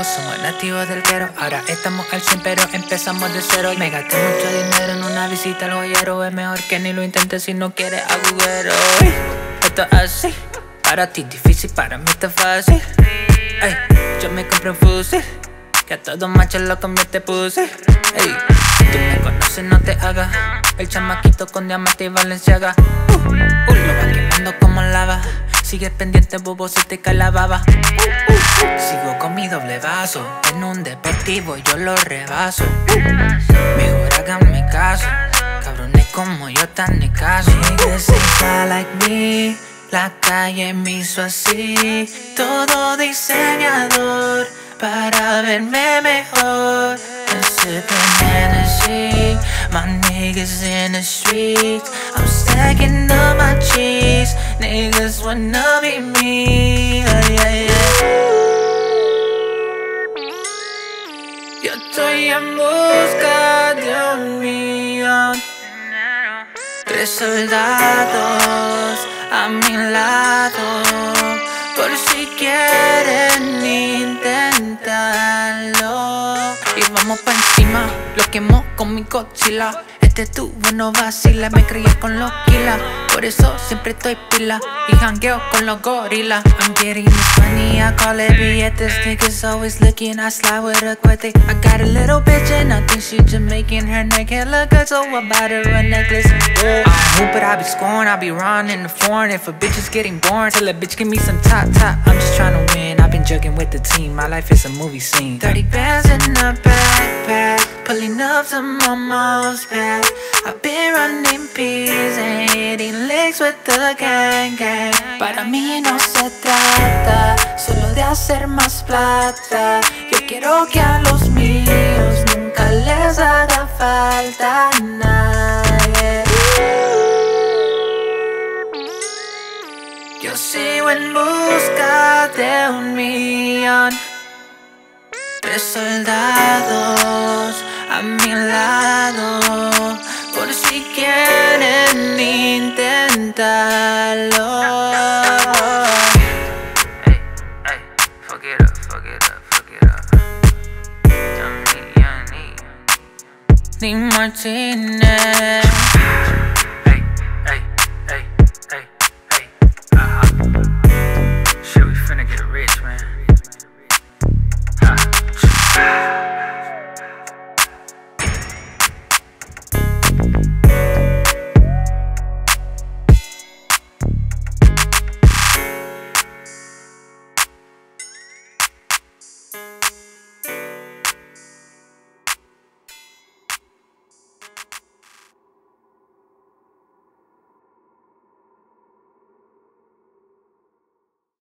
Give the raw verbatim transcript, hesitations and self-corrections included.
somos nativos del quiero. Ahora estamos al cien pero empezamos de cero. Me gasté mucho dinero en una visita al joyero. Es mejor que ni lo intentes si no quieres agujero. Esto es así, para ti difícil, para mí está fácil. Ey, yo me compré un fusil que a todos machos lo convierte pussy. Ey, tú me conoces, no te hagas el chamaquito con diamante y Valenciaga. Uh, uh, lo va quemando como lava. Sigues pendiente, bobo, se te cae la baba. uh, uh, uh. Sigo con mi doble vaso. En un deportivo yo lo rebaso. uh, Mejor háganme caso. Cabrones como yo tan de caso. Niggas ain't fly like me. La calle me hizo así. Todo diseñador para verme mejor. I'm sipping Hennessy. My niggas in the streets. I'm stacking up my cheese. Niggas wanna be me. Oh, yeah, yeah. Yo estoy en busca de un millón. Tres soldados a mi lado, por si quieren intentarlo. Y vamos pa' encima, lo quemo con mi Godzilla. Este tubo no vacila, me crié con los kilas. Por eso siempre estoy pila y jangueo con los gorilas. I'm getting this money, I call it billetes. Niggas always looking, I slide with a cuete. I got a little bitch and I think she Jamaican. Her neck hella good, so I bought her a necklace. I don't hoop it, I be scoring, I be running the foreign. If a bitch is getting boring, tell a bitch give me some top top. I'm just tryna win, I've been jugging with the team. My life is a movie scene. Thirty bands in a backpack, pulling up to my mom's back. I've been running peas and hitting licks with the gang gang. Para mí no se trata solo de hacer más plata. Yo quiero que a los míos nunca les haga falta nadie. Yo sigo en busca de un millón. Tres soldados a mi lado, por si quieren intentarlo. Hey, hey, fuck it up, fuck it up, fuck it up. Young me, young me. Ni Martinez. Hey, hey, hey, hey, hey. Uh-huh. Shit, we finna get rich, man. Huh.